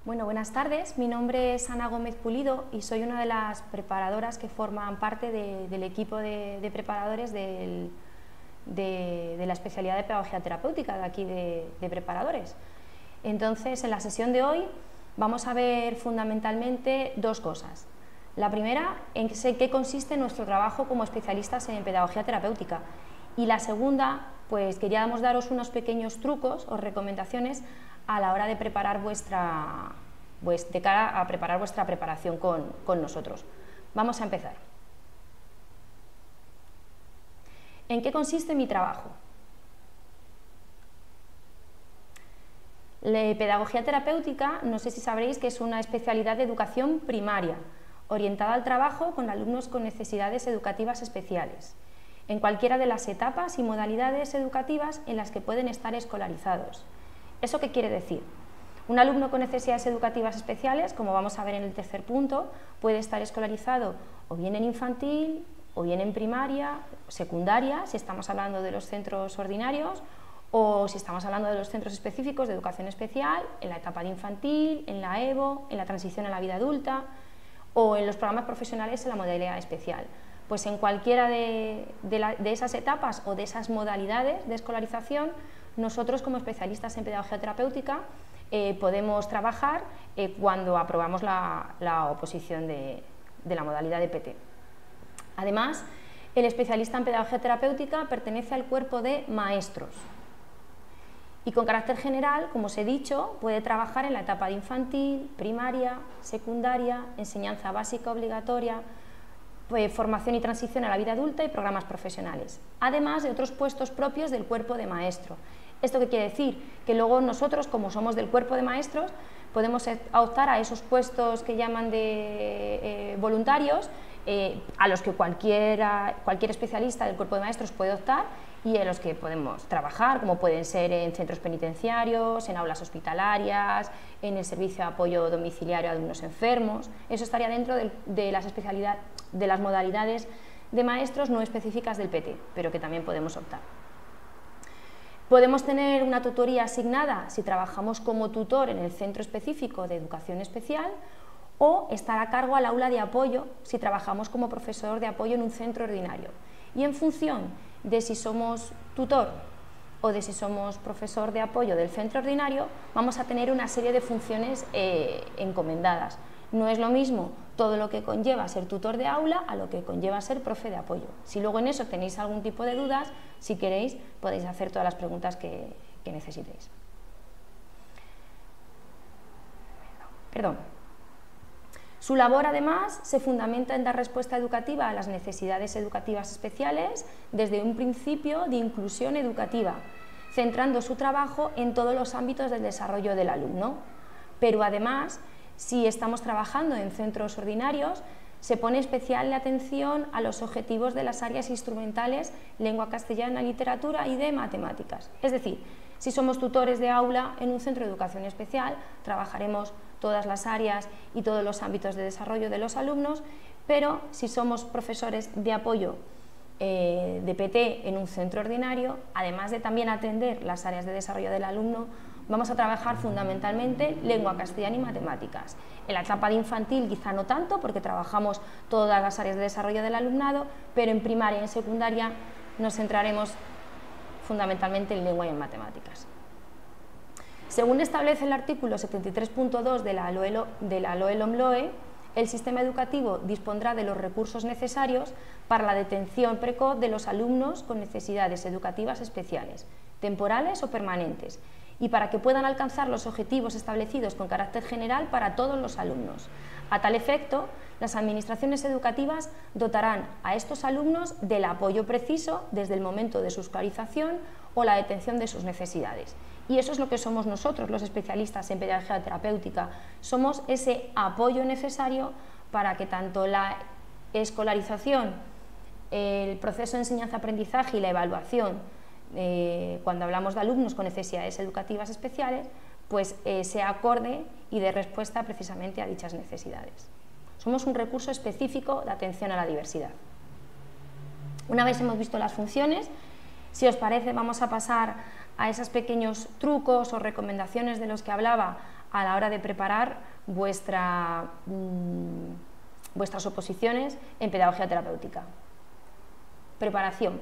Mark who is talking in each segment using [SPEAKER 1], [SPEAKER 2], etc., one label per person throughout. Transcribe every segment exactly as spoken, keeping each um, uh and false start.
[SPEAKER 1] Bueno, buenas tardes. Mi nombre es Ana Gómez Pulido y soy una de las preparadoras que forman parte de, del equipo de, de preparadores del, de, de la especialidad de Pedagogía Terapéutica de aquí de, de preparadores. Entonces, en la sesión de hoy vamos a ver fundamentalmente dos cosas. La primera, en qué consiste nuestro trabajo como especialistas en Pedagogía Terapéutica, y la segunda, pues queríamos daros unos pequeños trucos o recomendaciones a la hora de preparar vuestra, pues de cara a preparar vuestra preparación con, con nosotros. Vamos a empezar. ¿En qué consiste mi trabajo? La pedagogía terapéutica, no sé si sabréis que es una especialidad de educación primaria, orientada al trabajo con alumnos con necesidades educativas especiales, en cualquiera de las etapas y modalidades educativas en las que pueden estar escolarizados. ¿Eso qué quiere decir? Un alumno con necesidades educativas especiales, como vamos a ver en el tercer punto, puede estar escolarizado o bien en infantil, o bien en primaria, secundaria, si estamos hablando de los centros ordinarios, o si estamos hablando de los centros específicos de educación especial, en la etapa de infantil, en la EVO, en la transición a la vida adulta, o en los programas profesionales en la modalidad especial. Pues en cualquiera de, de, la, de esas etapas o de esas modalidades de escolarización, nosotros como especialistas en pedagogía terapéutica eh, podemos trabajar eh, cuando aprobamos la, la oposición de, de la modalidad de P T. Además, el especialista en pedagogía terapéutica pertenece al cuerpo de maestros y con carácter general, como os he dicho, puede trabajar en la etapa de infantil, primaria, secundaria, enseñanza básica obligatoria, pues, formación y transición a la vida adulta y programas profesionales, además de otros puestos propios del cuerpo de maestro. ¿Esto qué quiere decir? Que luego nosotros, como somos del cuerpo de maestros, podemos optar a esos puestos que llaman de eh, voluntarios, eh, a los que cualquiera, cualquier especialista del cuerpo de maestros puede optar y en los que podemos trabajar, como pueden ser en centros penitenciarios, en aulas hospitalarias, en el servicio de apoyo domiciliario a alumnos enfermos. Eso estaría dentro de, de, las, especialidad, de las modalidades de maestros no específicas del P T, pero que también podemos optar. Podemos tener una tutoría asignada si trabajamos como tutor en el centro específico de educación especial, o estar a cargo al aula de apoyo si trabajamos como profesor de apoyo en un centro ordinario. Y en función de si somos tutor o de si somos profesor de apoyo del centro ordinario, vamos a tener una serie de funciones eh, encomendadas. No es lo mismo todo lo que conlleva ser tutor de aula a lo que conlleva ser profe de apoyo. Si luego en eso tenéis algún tipo de dudas, si queréis, podéis hacer todas las preguntas que, que necesitéis. Perdón. Su labor, además, se fundamenta en dar respuesta educativa a las necesidades educativas especiales desde un principio de inclusión educativa, centrando su trabajo en todos los ámbitos del desarrollo del alumno. Pero además, si estamos trabajando en centros ordinarios, se pone especial atención a los objetivos de las áreas instrumentales lengua castellana, literatura y de matemáticas. Es decir, si somos tutores de aula en un centro de educación especial, trabajaremos todas las áreas y todos los ámbitos de desarrollo de los alumnos, pero si somos profesores de apoyo eh, de P T en un centro ordinario, además de también atender las áreas de desarrollo del alumno, vamos a trabajar fundamentalmente lengua castellana y matemáticas. En la etapa de infantil quizá no tanto, porque trabajamos todas las áreas de desarrollo del alumnado, pero en primaria y en secundaria nos centraremos fundamentalmente en lengua y en matemáticas. Según establece el artículo setenta y tres punto dos de la LOE, de la LOE-LOMLOE, el sistema educativo dispondrá de los recursos necesarios para la detención precoz de los alumnos con necesidades educativas especiales, temporales o permanentes, y para que puedan alcanzar los objetivos establecidos con carácter general para todos los alumnos. A tal efecto, las administraciones educativas dotarán a estos alumnos del apoyo preciso desde el momento de su escolarización o la detención de sus necesidades. Y eso es lo que somos nosotros, los especialistas en pedagogía terapéutica. Somos ese apoyo necesario para que tanto la escolarización, el proceso de enseñanza-aprendizaje y la evaluación, eh, cuando hablamos de alumnos con necesidades educativas especiales, pues eh, sea acorde y dé respuesta precisamente a dichas necesidades. Somos un recurso específico de atención a la diversidad. Una vez hemos visto las funciones, si os parece, vamos a pasar a esos pequeños trucos o recomendaciones de los que hablaba a la hora de preparar vuestra, mmm, vuestras oposiciones en pedagogía terapéutica. Preparación.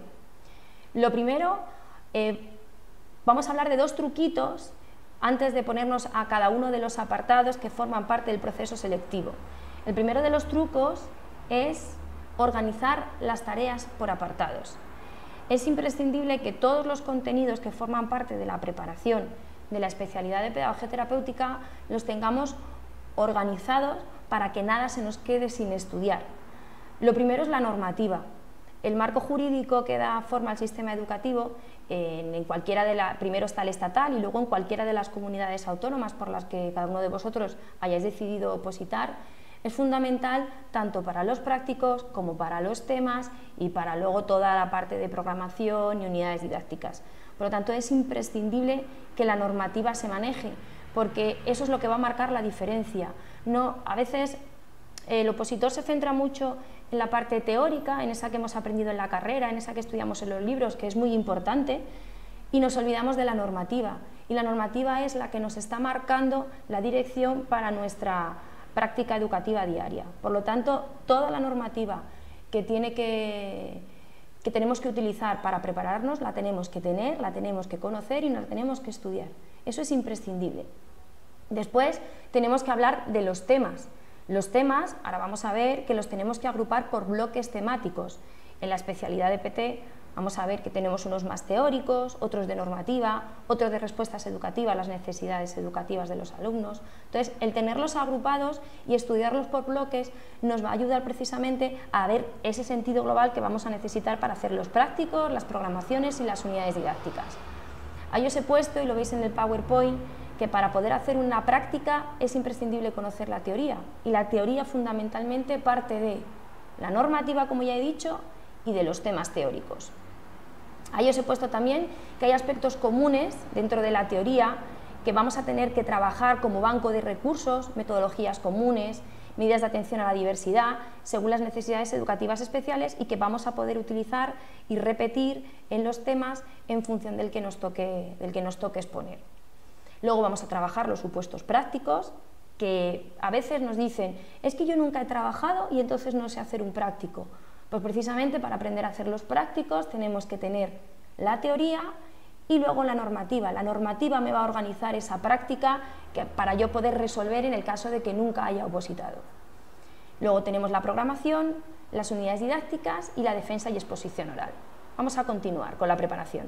[SPEAKER 1] Lo primero, eh, vamos a hablar de dos truquitos antes de ponernos a cada uno de los apartados que forman parte del proceso selectivo. El primero de los trucos es organizar las tareas por apartados. Es imprescindible que todos los contenidos que forman parte de la preparación de la especialidad de pedagogía terapéutica los tengamos organizados para que nada se nos quede sin estudiar. Lo primero es la normativa. El marco jurídico que da forma al sistema educativo, en, en cualquiera de la, primero está el estatal y luego en cualquiera de las comunidades autónomas por las que cada uno de vosotros hayáis decidido opositar, es fundamental tanto para los prácticos como para los temas y para luego toda la parte de programación y unidades didácticas. Por lo tanto, es imprescindible que la normativa se maneje, porque eso es lo que va a marcar la diferencia. No, a veces el opositor se centra mucho en la parte teórica, en esa que hemos aprendido en la carrera, en esa que estudiamos en los libros, que es muy importante, y nos olvidamos de la normativa. Y la normativa es la que nos está marcando la dirección para nuestra práctica educativa diaria. Por lo tanto, toda la normativa que, tiene que, que tenemos que utilizar para prepararnos, la tenemos que tener, la tenemos que conocer y la tenemos que estudiar. Eso es imprescindible. Después tenemos que hablar de los temas. Los temas, ahora vamos a ver que los tenemos que agrupar por bloques temáticos. En la especialidad de P T vamos a ver que tenemos unos más teóricos, otros de normativa, otros de respuestas educativas a las necesidades educativas de los alumnos. Entonces, el tenerlos agrupados y estudiarlos por bloques nos va a ayudar precisamente a ver ese sentido global que vamos a necesitar para hacer los prácticos, las programaciones y las unidades didácticas. Ahí os he puesto, y lo veis en el PowerPoint, que para poder hacer una práctica es imprescindible conocer la teoría, y la teoría fundamentalmente parte de la normativa, como ya he dicho, y de los temas teóricos. Ahí os he puesto también que hay aspectos comunes dentro de la teoría que vamos a tener que trabajar como banco de recursos, metodologías comunes, medidas de atención a la diversidad, según las necesidades educativas especiales, y que vamos a poder utilizar y repetir en los temas en función del que nos toque, del que nos toque exponer. Luego vamos a trabajar los supuestos prácticos, que a veces nos dicen, es que yo nunca he trabajado y entonces no sé hacer un práctico. Pues precisamente para aprender a hacer los prácticos tenemos que tener la teoría y luego la normativa. La normativa me va a organizar esa práctica que, para yo poder resolver en el caso de que nunca haya opositado. Luego tenemos la programación, las unidades didácticas y la defensa y exposición oral. Vamos a continuar con la preparación.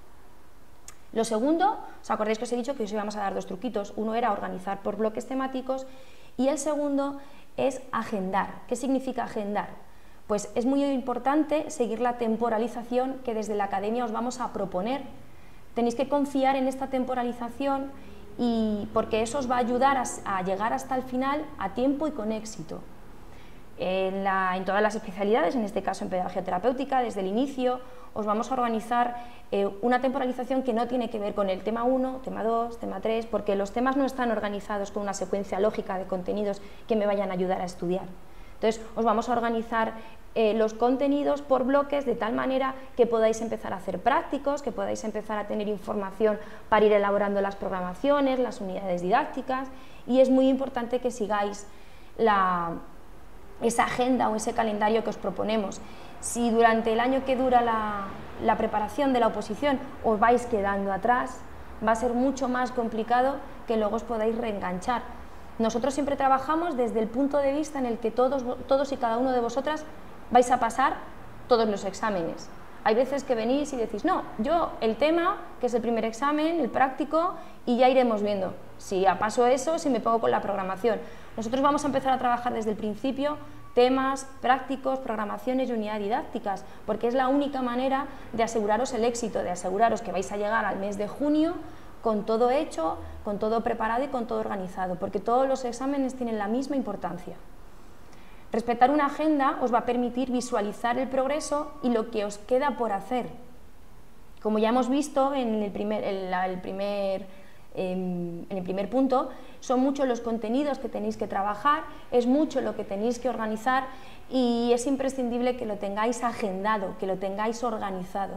[SPEAKER 1] Lo segundo, ¿os acordáis que os he dicho que os íbamos a dar dos truquitos? Uno era organizar por bloques temáticos y el segundo es agendar. ¿Qué significa agendar? Pues es muy importante seguir la temporalización que desde la academia os vamos a proponer. Tenéis que confiar en esta temporalización y porque eso os va a ayudar a, a llegar hasta el final a tiempo y con éxito. En, la, en todas las especialidades, en este caso en pedagogía terapéutica, desde el inicio os vamos a organizar eh, una temporalización que no tiene que ver con el tema uno, tema dos, tema tres, porque los temas no están organizados con una secuencia lógica de contenidos que me vayan a ayudar a estudiar. Entonces, os vamos a organizar eh, los contenidos por bloques de tal manera que podáis empezar a hacer prácticos, que podáis empezar a tener información para ir elaborando las programaciones, las unidades didácticas, y es muy importante que sigáis la, esa agenda o ese calendario que os proponemos. Si durante el año que dura la, la preparación de la oposición os vais quedando atrás, va a ser mucho más complicado que luego os podáis reenganchar. Nosotros siempre trabajamos desde el punto de vista en el que todos, todos y cada uno de vosotras vais a pasar todos los exámenes. Hay veces que venís y decís, no, yo el tema, que es el primer examen, el práctico, y ya iremos viendo si ya paso eso, si me pongo con la programación. Nosotros vamos a empezar a trabajar desde el principio temas, prácticos, programaciones y unidades didácticas, porque es la única manera de aseguraros el éxito, de aseguraros que vais a llegar al mes de junio con todo hecho, con todo preparado y con todo organizado, porque todos los exámenes tienen la misma importancia. Respetar una agenda os va a permitir visualizar el progreso y lo que os queda por hacer. Como ya hemos visto en el primer, en la, el primer, eh, en el primer punto, son muchos los contenidos que tenéis que trabajar, es mucho lo que tenéis que organizar y es imprescindible que lo tengáis agendado, que lo tengáis organizado,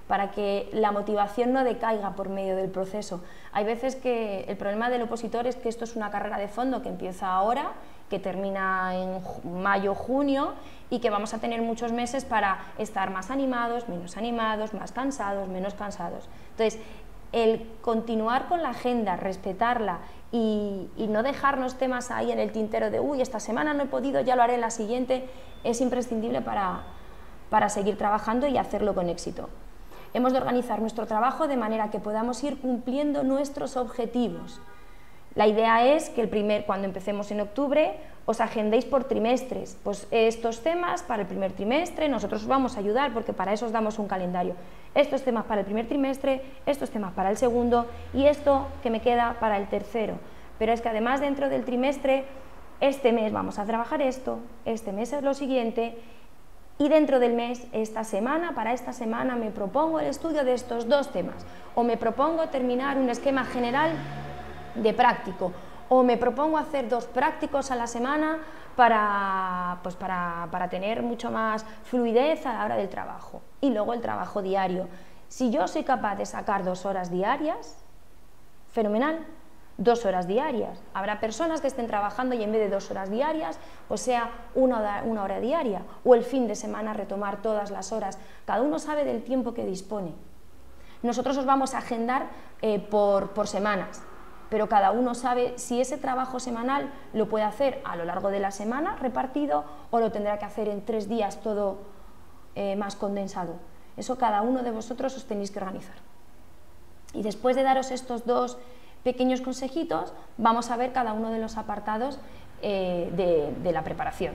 [SPEAKER 1] para que la motivación no decaiga por medio del proceso. Hay veces que el problema del opositor es que esto es una carrera de fondo que empieza ahora, que termina en mayo, junio, y que vamos a tener muchos meses para estar más animados, menos animados, más cansados, menos cansados. Entonces, el continuar con la agenda, respetarla y, y no dejarnos temas ahí en el tintero de uy, esta semana no he podido, ya lo haré en la siguiente, es imprescindible para, para seguir trabajando y hacerlo con éxito. Hemos de organizar nuestro trabajo de manera que podamos ir cumpliendo nuestros objetivos. La idea es que el primer, cuando empecemos en octubre, os agendéis por trimestres, pues estos temas para el primer trimestre, nosotros os vamos a ayudar porque para eso os damos un calendario. Estos temas para el primer trimestre, estos temas para el segundo y esto que me queda para el tercero. Pero es que además dentro del trimestre, este mes vamos a trabajar esto, este mes es lo siguiente y dentro del mes, esta semana, para esta semana me propongo el estudio de estos dos temas o me propongo terminar un esquema general de práctico, o me propongo hacer dos prácticos a la semana para, pues para, para tener mucho más fluidez a la hora del trabajo. Y luego el trabajo diario. Si yo soy capaz de sacar dos horas diarias, fenomenal, dos horas diarias. Habrá personas que estén trabajando y en vez de dos horas diarias, pues sea una hora, una hora diaria, o el fin de semana retomar todas las horas. Cada uno sabe del tiempo que dispone. Nosotros os vamos a agendar eh, por, por semanas, pero cada uno sabe si ese trabajo semanal lo puede hacer a lo largo de la semana repartido o lo tendrá que hacer en tres días todo eh, más condensado. Eso cada uno de vosotros os tenéis que organizar. Y después de daros estos dos pequeños consejitos, vamos a ver cada uno de los apartados eh, de, de la preparación.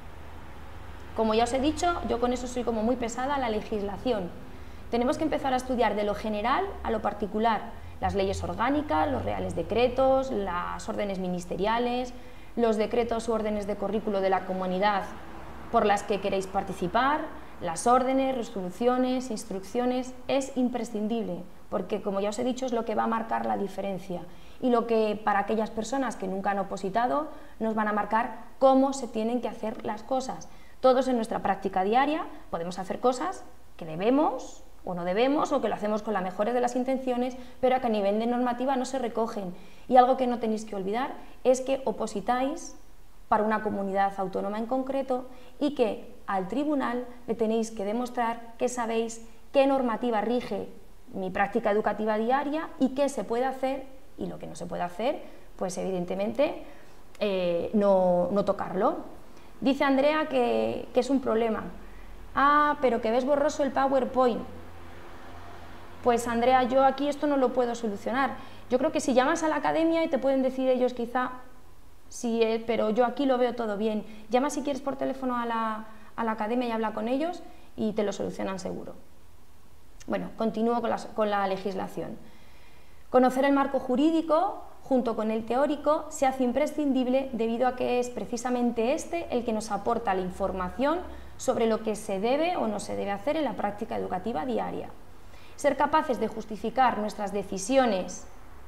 [SPEAKER 1] Como ya os he dicho, yo con eso soy como muy pesada, la legislación. Tenemos que empezar a estudiar de lo general a lo particular, las leyes orgánicas, los reales decretos, las órdenes ministeriales, los decretos u órdenes de currículo de la comunidad por las que queréis participar, las órdenes, resoluciones, instrucciones. Es imprescindible porque, como ya os he dicho, es lo que va a marcar la diferencia y lo que para aquellas personas que nunca han opositado nos van a marcar cómo se tienen que hacer las cosas. Todos en nuestra práctica diaria podemos hacer cosas que debemos o no debemos, o que lo hacemos con las mejores de las intenciones, pero que a nivel de normativa no se recogen. Y algo que no tenéis que olvidar es que opositáis para una comunidad autónoma en concreto y que al tribunal le tenéis que demostrar que sabéis qué normativa rige mi práctica educativa diaria y qué se puede hacer y lo que no se puede hacer, pues evidentemente eh, no, no tocarlo. Dice Andrea que, que es un problema. Ah, pero que ves borroso el PowerPoint. Pues Andrea, yo aquí esto no lo puedo solucionar. Yo creo que si llamas a la academia y te pueden decir ellos quizá, sí, eh, pero yo aquí lo veo todo bien. Llama si quieres por teléfono a la, a la academia y habla con ellos y te lo solucionan seguro. Bueno, continúo con la, con la legislación. Conocer el marco jurídico junto con el teórico se hace imprescindible debido a que es precisamente este el que nos aporta la información sobre lo que se debe o no se debe hacer en la práctica educativa diaria. Ser capaces de justificar nuestras decisiones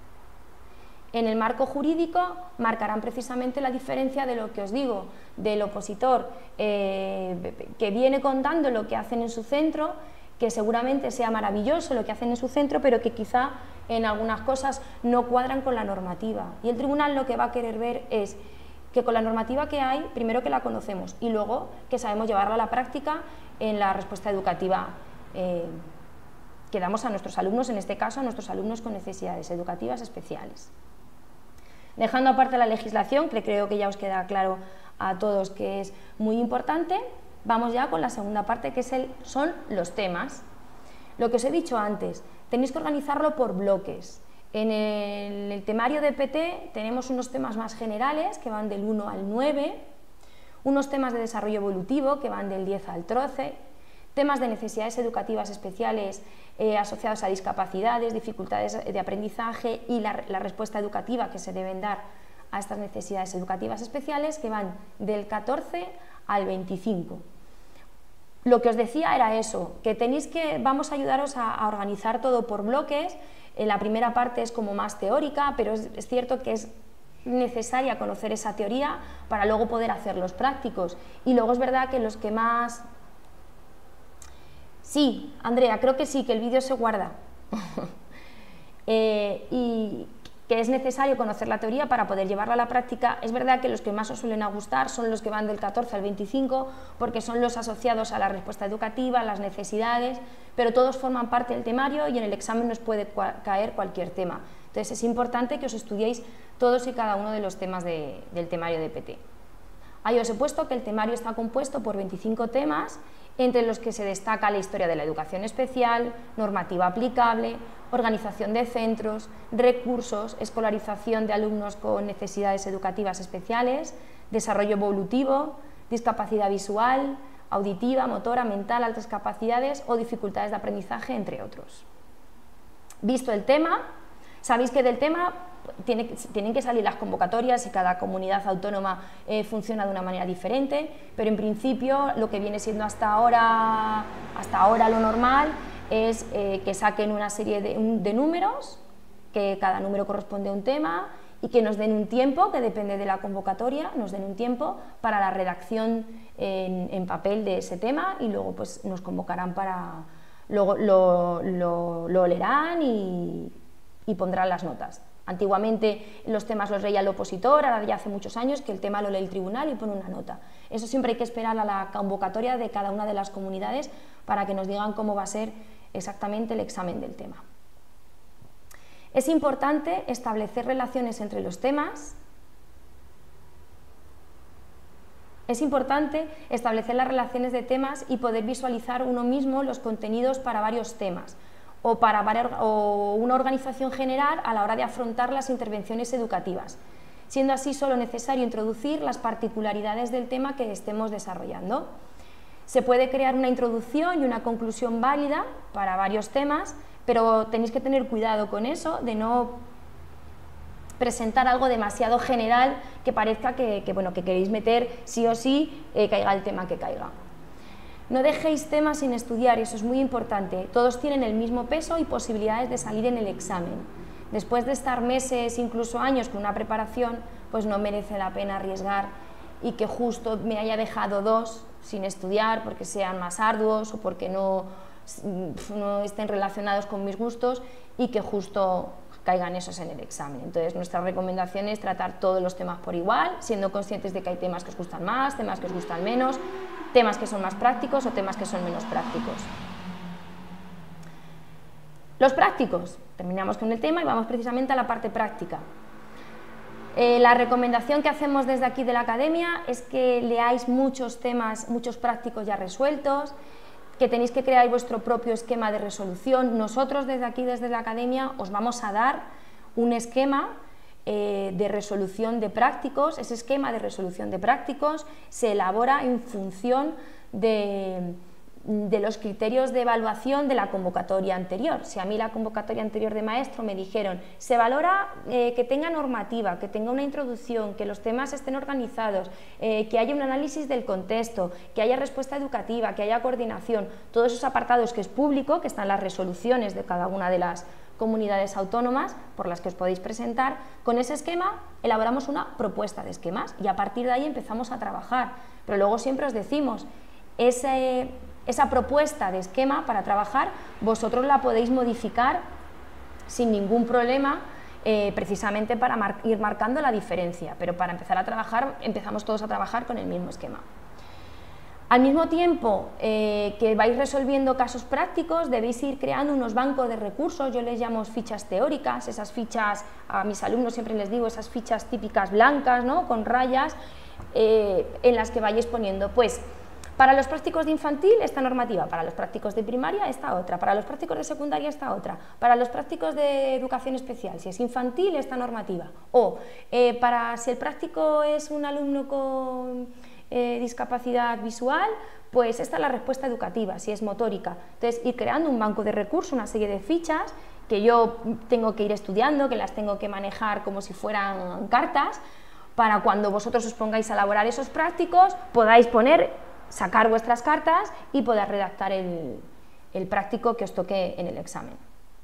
[SPEAKER 1] en el marco jurídico marcarán precisamente la diferencia de lo que os digo, del opositor eh, que viene contando lo que hacen en su centro, que seguramente sea maravilloso lo que hacen en su centro, pero que quizá en algunas cosas no cuadran con la normativa. Y el tribunal lo que va a querer ver es que con la normativa que hay, primero que la conocemos y luego que sabemos llevarla a la práctica en la respuesta educativa eh, que damos a nuestros alumnos, en este caso a nuestros alumnos con necesidades educativas especiales. Dejando aparte la legislación, que creo que ya os queda claro a todos que es muy importante, vamos ya con la segunda parte, que es el, son los temas. Lo que os he dicho antes, tenéis que organizarlo por bloques. En el, el temario de P T tenemos unos temas más generales, que van del uno al nueve, unos temas de desarrollo evolutivo, que van del diez al trece, temas de necesidades educativas especiales eh, asociados a discapacidades, dificultades de aprendizaje y la, la respuesta educativa que se deben dar a estas necesidades educativas especiales, que van del catorce al veinticinco. Lo que os decía era eso, que tenéis que, vamos a ayudaros a, a organizar todo por bloques. Eh, la primera parte es como más teórica, pero es, es cierto que es necesaria conocer esa teoría para luego poder hacer los prácticos. Y luego es verdad que los que más Sí, Andrea, creo que sí, que el vídeo se guarda. eh, y que es necesario conocer la teoría para poder llevarla a la práctica. Es verdad que los que más os suelen gustar son los que van del catorce al veinticinco, porque son los asociados a la respuesta educativa, a las necesidades, pero todos forman parte del temario y en el examen nos puede caer cualquier tema. Entonces es importante que os estudiéis todos y cada uno de los temas de, del temario de P T. Ahí os he puesto que el temario está compuesto por veinticinco temas, entre los que se destaca la historia de la educación especial, normativa aplicable, organización de centros, recursos, escolarización de alumnos con necesidades educativas especiales, desarrollo evolutivo, discapacidad visual, auditiva, motora, mental, altas capacidades o dificultades de aprendizaje, entre otros. Visto el tema, sabéis que del tema tiene, tienen que salir las convocatorias y cada comunidad autónoma eh, funciona de una manera diferente, pero en principio lo que viene siendo hasta ahora, hasta ahora lo normal es eh, que saquen una serie de, de números, que cada número corresponde a un tema y que nos den un tiempo, que depende de la convocatoria, nos den un tiempo para la redacción en, en papel de ese tema y luego pues nos convocarán para, luego lo, lo, lo leerán y, y pondrán las notas. Antiguamente los temas los leía el opositor, ahora ya hace muchos años que el tema lo lee el tribunal y pone una nota. Eso siempre hay que esperar a la convocatoria de cada una de las comunidades para que nos digan cómo va a ser exactamente el examen del tema. Es importante establecer relaciones entre los temas. Es importante establecer las relaciones de temas y poder visualizar uno mismo los contenidos para varios temas o para o una organización general a la hora de afrontar las intervenciones educativas, siendo así solo necesario introducir las particularidades del tema que estemos desarrollando. Se puede crear una introducción y una conclusión válida para varios temas, pero tenéis que tener cuidado con eso, de no presentar algo demasiado general que parezca que, que, bueno, que queréis meter sí o sí, eh, caiga el tema que caiga. No dejéis temas sin estudiar, eso es muy importante. Todos tienen el mismo peso y posibilidades de salir en el examen. Después de estar meses, incluso años con una preparación, pues no merece la pena arriesgar y que justo me haya dejado dos sin estudiar porque sean más arduos o porque no, no estén relacionados con mis gustos y que justo caigan esos en el examen. Entonces nuestra recomendación es tratar todos los temas por igual, siendo conscientes de que hay temas que os gustan más, temas que os gustan menos, temas que son más prácticos o temas que son menos prácticos. Los prácticos, terminamos con el tema y vamos precisamente a la parte práctica. Eh, la recomendación que hacemos desde aquí de la academia es que leáis muchos temas, muchos prácticos ya resueltos, que tenéis que crear vuestro propio esquema de resolución. Nosotros desde aquí, desde la academia, os vamos a dar un esquema eh, de resolución de prácticos. Ese esquema de resolución de prácticos se elabora en función de, de los criterios de evaluación de la convocatoria anterior. Si a mí la convocatoria anterior de maestro me dijeron se valora eh, que tenga normativa, que tenga una introducción, que los temas estén organizados, eh, que haya un análisis del contexto, que haya respuesta educativa, que haya coordinación, todos esos apartados que es público, que están las resoluciones de cada una de las comunidades autónomas por las que os podéis presentar, con ese esquema elaboramos una propuesta de esquemas y a partir de ahí empezamos a trabajar. Pero luego siempre os decimos, ese Esa propuesta de esquema para trabajar, vosotros la podéis modificar sin ningún problema, eh, precisamente para mar ir marcando la diferencia, pero para empezar a trabajar, empezamos todos a trabajar con el mismo esquema. Al mismo tiempo eh, que vais resolviendo casos prácticos, debéis ir creando unos bancos de recursos, yo les llamo fichas teóricas, esas fichas, a mis alumnos siempre les digo, esas fichas típicas blancas, ¿no?, con rayas, eh, en las que vayáis poniendo, pues, para los prácticos de infantil esta normativa, para los prácticos de primaria esta otra, para los prácticos de secundaria esta otra, para los prácticos de educación especial, si es infantil esta normativa, o eh, para si el práctico es un alumno con eh, discapacidad visual, pues esta es la respuesta educativa, si es motórica. Entonces ir creando un banco de recursos, una serie de fichas que yo tengo que ir estudiando, que las tengo que manejar como si fueran cartas, para cuando vosotros os pongáis a elaborar esos prácticos podáis poner sacar vuestras cartas y poder redactar el, el práctico que os toque en el examen.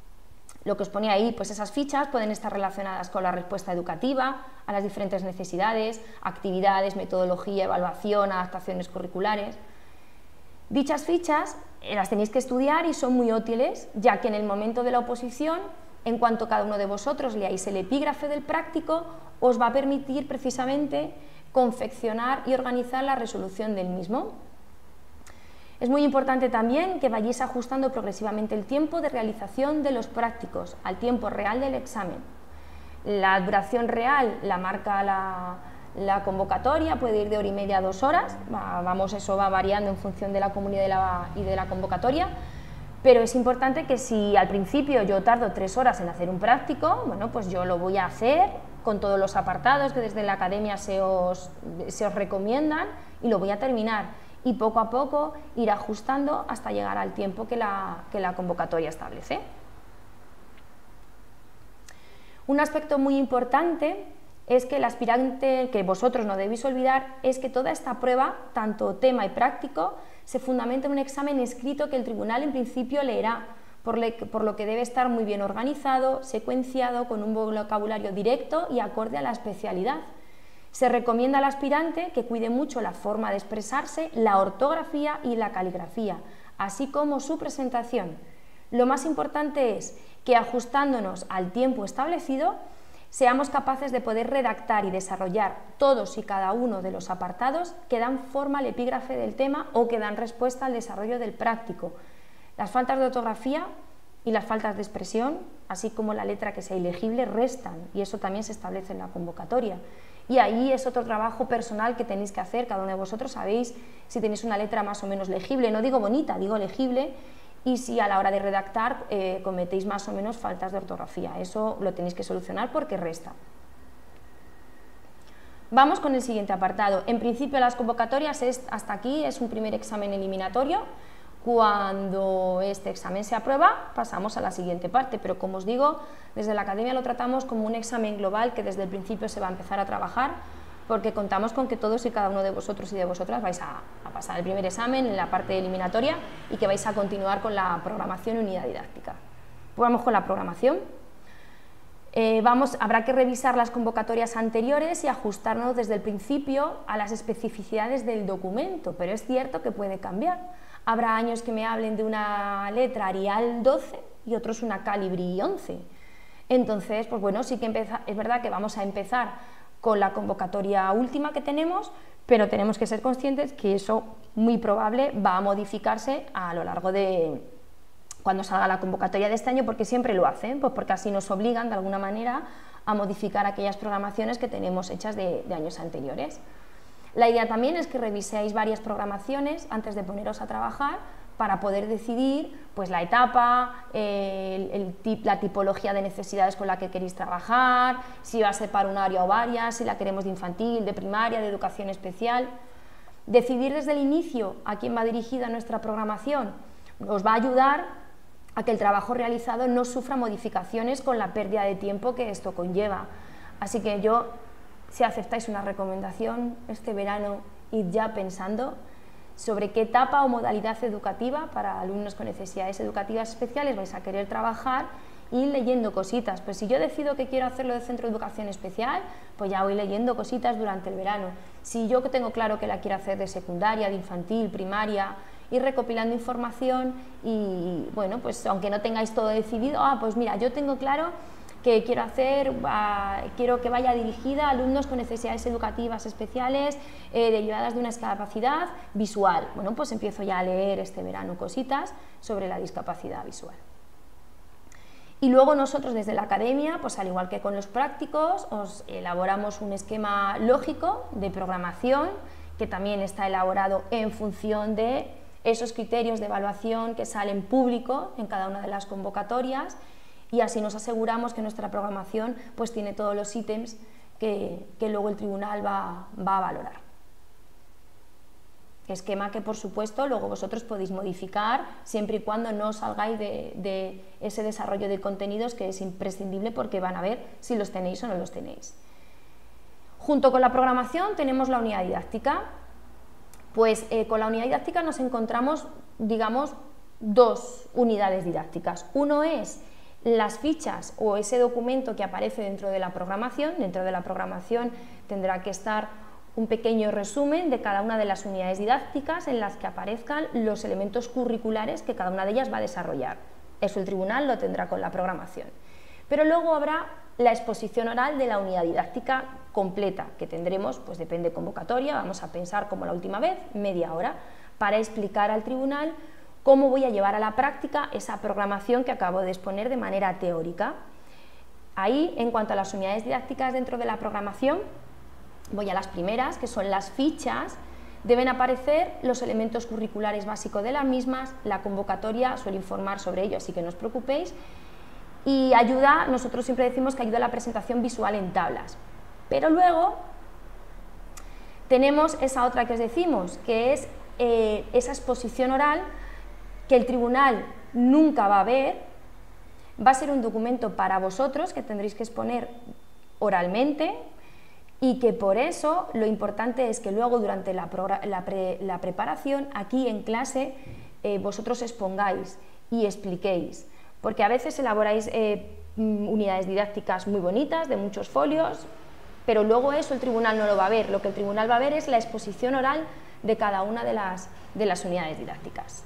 [SPEAKER 1] Lo que os ponía ahí, pues esas fichas pueden estar relacionadas con la respuesta educativa, a las diferentes necesidades, actividades, metodología, evaluación, adaptaciones curriculares. Dichas fichas eh, las tenéis que estudiar y son muy útiles, ya que en el momento de la oposición, en cuanto cada uno de vosotros leáis el epígrafe del práctico, os va a permitir precisamente confeccionar y organizar la resolución del mismo. Es muy importante también que vayáis ajustando progresivamente el tiempo de realización de los prácticos al tiempo real del examen. La duración real la marca la, la convocatoria, puede ir de hora y media a dos horas, va, vamos, eso va variando en función de la comunidad y de la, y de la convocatoria, pero es importante que si al principio yo tardo tres horas en hacer un práctico, bueno, pues yo lo voy a hacer con todos los apartados que desde la academia se os, se os recomiendan y lo voy a terminar. Y poco a poco ir ajustando hasta llegar al tiempo que la, que la convocatoria establece. Un aspecto muy importante es que el aspirante, que vosotros no debéis olvidar, es que toda esta prueba, tanto tema y práctico, se fundamenta en un examen escrito que el tribunal en principio leerá, por, le, por lo que debe estar muy bien organizado, secuenciado, con un vocabulario directo y acorde a la especialidad. Se recomienda al aspirante que cuide mucho la forma de expresarse, la ortografía y la caligrafía, así como su presentación. Lo más importante es que, ajustándonos al tiempo establecido, seamos capaces de poder redactar y desarrollar todos y cada uno de los apartados que dan forma al epígrafe del tema o que dan respuesta al desarrollo del práctico. Las faltas de ortografía y las faltas de expresión, así como la letra que sea ilegible, restan, y eso también se establece en la convocatoria. Y ahí es otro trabajo personal que tenéis que hacer, cada uno de vosotros sabéis si tenéis una letra más o menos legible, no digo bonita, digo legible, y si a la hora de redactar eh, cometéis más o menos faltas de ortografía, eso lo tenéis que solucionar porque resta. Vamos con el siguiente apartado. En principio las convocatorias es, hasta aquí es un primer examen eliminatorio. Cuando este examen se aprueba, pasamos a la siguiente parte, pero como os digo, desde la academia lo tratamos como un examen global que desde el principio se va a empezar a trabajar, porque contamos con que todos y cada uno de vosotros y de vosotras vais a, a pasar el primer examen en la parte eliminatoria y que vais a continuar con la programación y unidad didáctica. Pues vamos con la programación. Eh, vamos, habrá que revisar las convocatorias anteriores y ajustarnos desde el principio a las especificidades del documento, pero es cierto que puede cambiar. Habrá años que me hablen de una letra Arial doce y otros una Calibri once. Entonces, pues bueno, sí que empieza, es verdad que vamos a empezar con la convocatoria última que tenemos, pero tenemos que ser conscientes que eso muy probable va a modificarse a lo largo de cuando salga la convocatoria de este año, porque siempre lo hacen, pues porque así nos obligan de alguna manera a modificar aquellas programaciones que tenemos hechas de, de años anteriores. La idea también es que reviséis varias programaciones antes de poneros a trabajar para poder decidir pues, la etapa, el, el tip, la tipología de necesidades con la que queréis trabajar, si va a ser para un área o varias, si la queremos de infantil, de primaria, de educación especial. Decidir desde el inicio a quién va dirigida nuestra programación nos va a ayudar a que el trabajo realizado no sufra modificaciones con la pérdida de tiempo que esto conlleva. Así que yo, si aceptáis una recomendación este verano, id ya pensando sobre qué etapa o modalidad educativa para alumnos con necesidades educativas especiales vais a querer trabajar y leyendo cositas. Pues si yo decido que quiero hacerlo de centro de educación especial, pues ya voy leyendo cositas durante el verano. Si yo tengo claro que la quiero hacer de secundaria, de infantil, primaria, ir recopilando información y, bueno, pues aunque no tengáis todo decidido, ah, pues mira, yo tengo claro que quiero hacer, uh, quiero que vaya dirigida a alumnos con necesidades educativas especiales eh, derivadas de una discapacidad visual. Bueno, pues empiezo ya a leer este verano cositas sobre la discapacidad visual. Y luego nosotros desde la academia, pues al igual que con los prácticos, os elaboramos un esquema lógico de programación que también está elaborado en función de esos criterios de evaluación que salen público en cada una de las convocatorias, y así nos aseguramos que nuestra programación pues tiene todos los ítems que, que luego el tribunal va, va a valorar. Esquema que por supuesto luego vosotros podéis modificar siempre y cuando no salgáis de, de ese desarrollo de contenidos que es imprescindible, porque van a ver si los tenéis o no los tenéis. Junto con la programación tenemos la unidad didáctica. Pues eh, con la unidad didáctica nos encontramos, digamos, dos unidades didácticas. Uno es las fichas o ese documento que aparece dentro de la programación. Dentro de la programación tendrá que estar un pequeño resumen de cada una de las unidades didácticas en las que aparezcan los elementos curriculares que cada una de ellas va a desarrollar. Eso el tribunal lo tendrá con la programación. Pero luego habrá la exposición oral de la unidad didáctica completa, que tendremos, pues depende de convocatoria, vamos a pensar como la última vez, media hora, para explicar al tribunal cómo voy a llevar a la práctica esa programación que acabo de exponer de manera teórica. Ahí, en cuanto a las unidades didácticas dentro de la programación, voy a las primeras, que son las fichas. Deben aparecer los elementos curriculares básicos de las mismas, la convocatoria suele informar sobre ello, así que no os preocupéis, y ayuda, nosotros siempre decimos que ayuda a la presentación visual en tablas. Pero luego tenemos esa otra que os decimos, que es eh, esa exposición oral que el tribunal nunca va a ver, va a ser un documento para vosotros que tendréis que exponer oralmente, y que por eso lo importante es que luego durante la, la, pre, la preparación, aquí en clase, eh, vosotros expongáis y expliquéis, porque a veces elaboráis eh, unidades didácticas muy bonitas, de muchos folios, pero luego eso el tribunal no lo va a ver, lo que el tribunal va a ver es la exposición oral de cada una de las, de las unidades didácticas.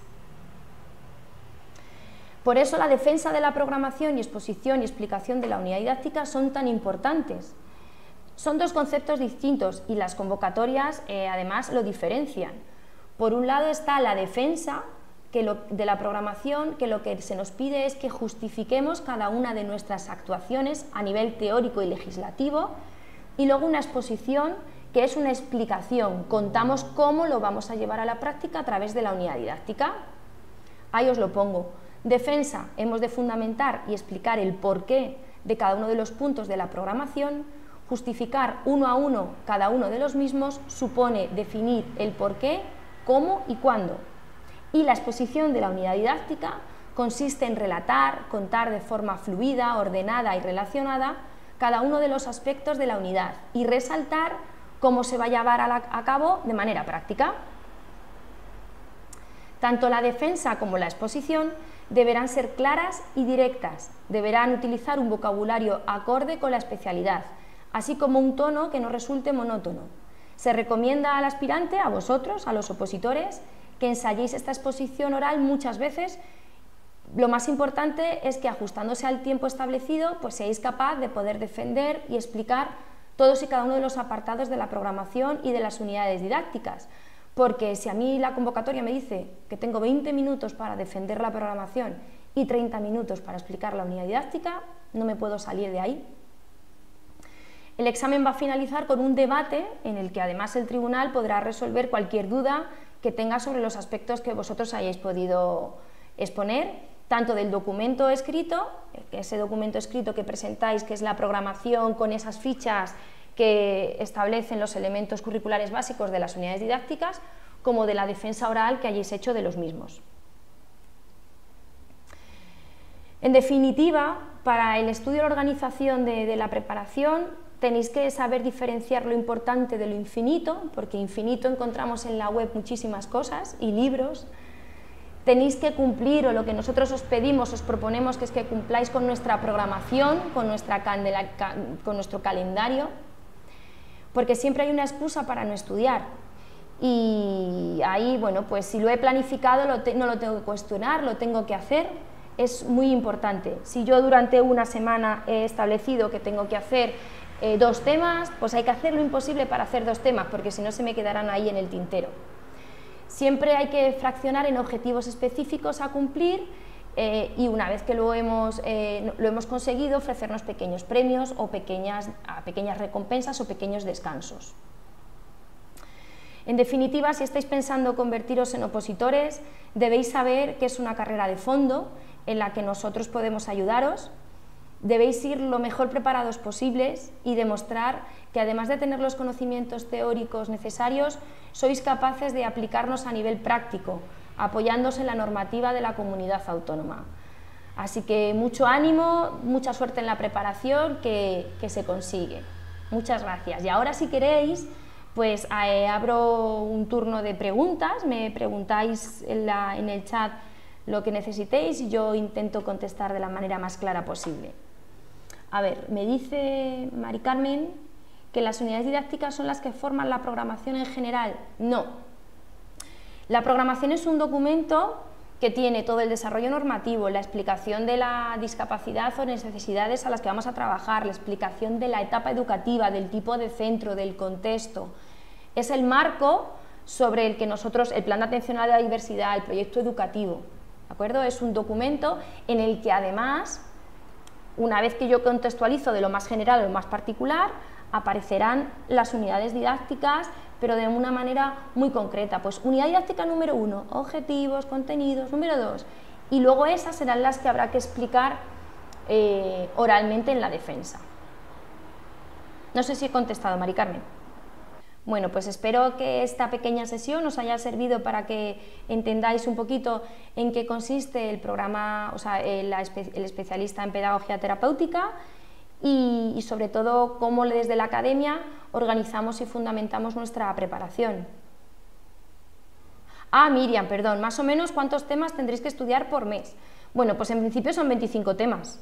[SPEAKER 1] Por eso la defensa de la programación y exposición y explicación de la unidad didáctica son tan importantes. Son dos conceptos distintos y las convocatorias eh, además lo diferencian. Por un lado está la defensa que lo, de la programación, que lo que se nos pide es que justifiquemos cada una de nuestras actuaciones a nivel teórico y legislativo, y luego una exposición que es una explicación, contamos cómo lo vamos a llevar a la práctica a través de la unidad didáctica. Ahí os lo pongo. Defensa, hemos de fundamentar y explicar el porqué de cada uno de los puntos de la programación. Justificar uno a uno cada uno de los mismos supone definir el porqué, cómo y cuándo. Y la exposición de la unidad didáctica consiste en relatar, contar de forma fluida, ordenada y relacionada cada uno de los aspectos de la unidad y resaltar cómo se va a llevar a, la, a cabo de manera práctica. Tanto la defensa como la exposición deberán ser claras y directas, deberán utilizar un vocabulario acorde con la especialidad, así como un tono que no resulte monótono. Se recomienda al aspirante, a vosotros, a los opositores, que ensayéis esta exposición oral muchas veces. Lo más importante es que, ajustándose al tiempo establecido, pues seáis capaz de poder defender y explicar todos y cada uno de los apartados de la programación y de las unidades didácticas, porque si a mí la convocatoria me dice que tengo veinte minutos para defender la programación y treinta minutos para explicar la unidad didáctica, no me puedo salir de ahí. El examen va a finalizar con un debate en el que además el tribunal podrá resolver cualquier duda que tenga sobre los aspectos que vosotros hayáis podido exponer, tanto del documento escrito, ese documento escrito que presentáis, que es la programación con esas fichas que establecen los elementos curriculares básicos de las unidades didácticas, como de la defensa oral que hayáis hecho de los mismos. En definitiva, para el estudio y la organización de, de la preparación, tenéis que saber diferenciar lo importante de lo infinito, porque infinito encontramos en la web muchísimas cosas y libros. Tenéis que cumplir, o lo que nosotros os pedimos, os proponemos, que es que cumpláis con nuestra programación, con, nuestra candela, con nuestro calendario, porque siempre hay una excusa para no estudiar. Y ahí, bueno, pues si lo he planificado, lo te, no lo tengo que cuestionar, lo tengo que hacer, es muy importante. Si yo durante una semana he establecido que tengo que hacer eh, dos temas, pues hay que hacer lo imposible para hacer dos temas, porque si no se me quedarán ahí en el tintero. Siempre hay que fraccionar en objetivos específicos a cumplir eh, y una vez que lo hemos, eh, lo hemos conseguido, ofrecernos pequeños premios o pequeñas, a pequeñas recompensas o pequeños descansos. En definitiva, si estáis pensando convertiros en opositores, debéis saber que es una carrera de fondo en la que nosotros podemos ayudaros. Debéis ir lo mejor preparados posibles y demostrar que, además de tener los conocimientos teóricos necesarios, sois capaces de aplicarnos a nivel práctico, apoyándose en la normativa de la comunidad autónoma. Así que mucho ánimo, mucha suerte en la preparación, que, que se consigue. Muchas gracias. Y ahora, si queréis, pues eh, abro un turno de preguntas, me preguntáis en, la, en el chat lo que necesitéis y yo intento contestar de la manera más clara posible. A ver, me dice Mari Carmen ¿Que las unidades didácticas son las que forman la programación en general? No. La programación es un documento que tiene todo el desarrollo normativo, la explicación de la discapacidad o necesidades a las que vamos a trabajar, la explicación de la etapa educativa, del tipo de centro, del contexto. Es el marco sobre el que nosotros, el plan de atención a la diversidad, el proyecto educativo, ¿de acuerdo? Es un documento en el que además, una vez que yo contextualizo de lo más general a lo más particular, aparecerán las unidades didácticas, pero de una manera muy concreta. Pues unidad didáctica número uno, objetivos, contenidos, número dos, y luego esas serán las que habrá que explicar eh, oralmente en la defensa. No sé si he contestado, Mari Carmen. Bueno, pues espero que esta pequeña sesión os haya servido para que entendáis un poquito en qué consiste el programa, o sea, el, el especialista en pedagogía terapéutica, y, y sobre todo cómo desde la academia organizamos y fundamentamos nuestra preparación. Ah, Miriam, perdón, más o menos ¿cuántos temas tendréis que estudiar por mes? Bueno, pues en principio son veinticinco temas.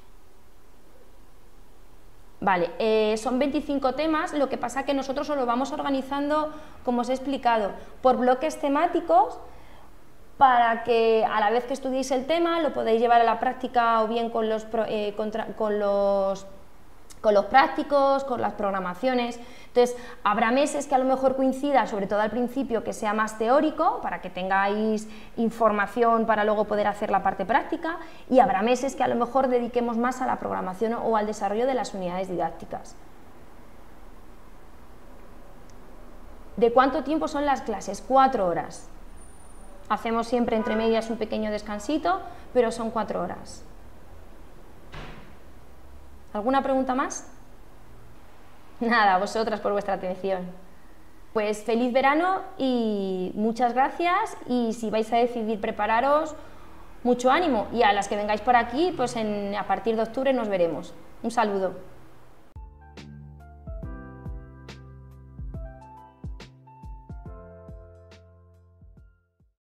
[SPEAKER 1] Vale, eh, son veinticinco temas, lo que pasa que nosotros os lo vamos organizando, como os he explicado, por bloques temáticos, para que a la vez que estudiéis el tema lo podéis llevar a la práctica o bien con los, eh, contra, con los, con los prácticos, con las programaciones. Entonces, habrá meses que a lo mejor coincida, sobre todo al principio, que sea más teórico, para que tengáis información para luego poder hacer la parte práctica, y habrá meses que a lo mejor dediquemos más a la programación o al desarrollo de las unidades didácticas. ¿De cuánto tiempo son las clases? Cuatro horas. Hacemos siempre entre medias un pequeño descansito, pero son cuatro horas. ¿Alguna pregunta más? Nada, a vosotras por vuestra atención. Pues feliz verano y muchas gracias, y si vais a decidir prepararos, mucho ánimo, y a las que vengáis por aquí, pues en, a partir de octubre nos veremos. Un saludo.